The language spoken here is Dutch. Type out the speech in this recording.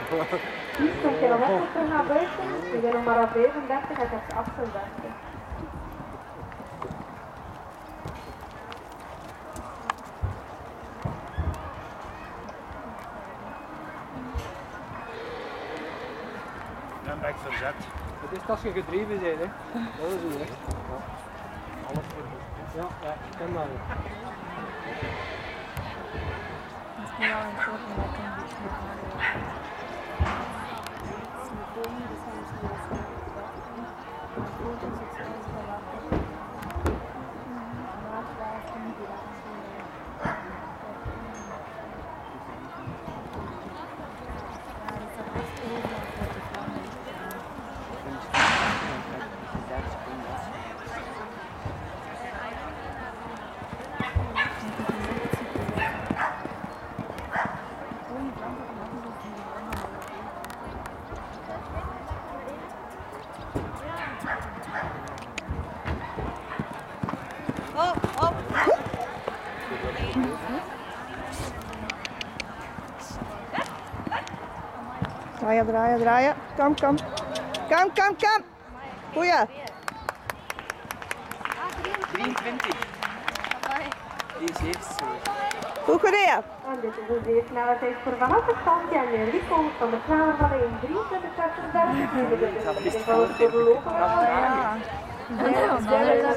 10 kilometer naar buiten. We zijn nog maar aan 35 en dat is 38. Dan ben ik verzet. Het is als je gedreven bent, hè. Dat is het, hè. Ja. Alles voor je. Ja, ik ken dat niet. Ja, een soort van dat een beetje Draaien, draaien, draaien. Kom, kom. Kom, kom, kom. Goeie. 23. Deze heeft zo. Goed gereden. En dit is de snelheid voor vanaf het standje en de Rico van de kraan van 1,23,36. Dat is voor de lopen.